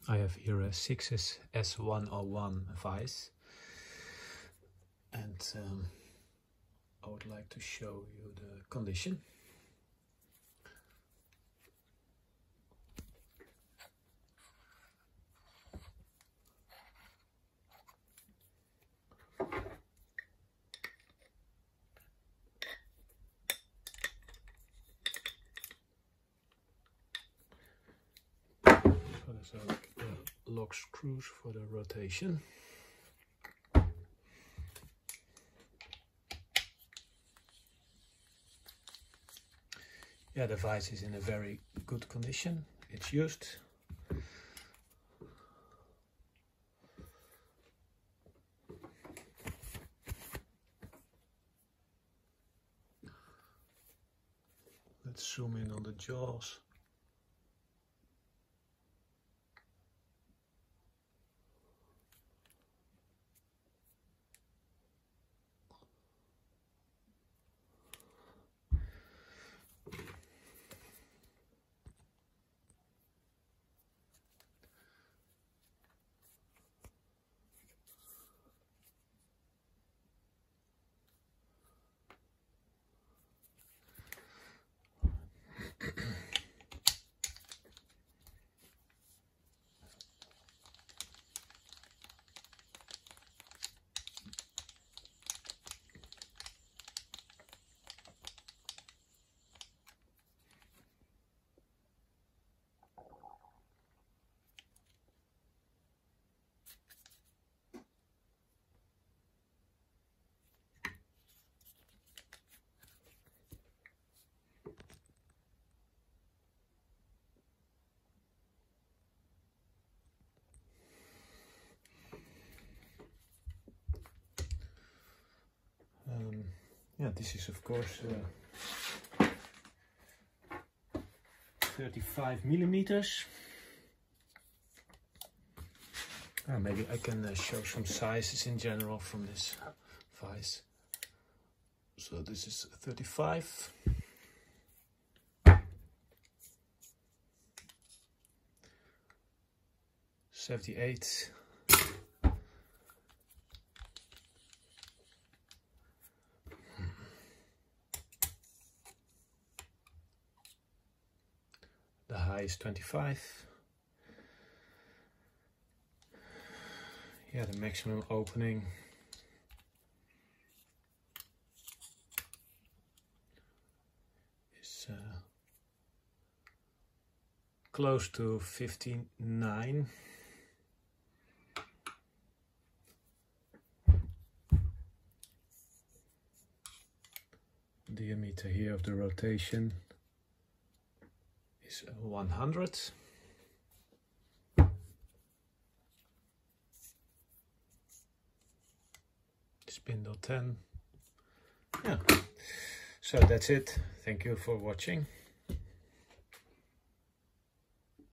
I have here a 6S S101 vise, and I would like to show you the condition. So the lock screws for the rotation. Yeah, the vise is in a very good condition. It's used. Let's zoom in on the jaws. Yeah, this is of course 35 millimeters. Maybe I can show some sizes in general from this vise. So this is 35. 78. The high is 25. Yeah, the maximum opening is close to 59. Diameter here of the rotation is 100. Spindle 10. Yeah, so that's it. Thank you for watching.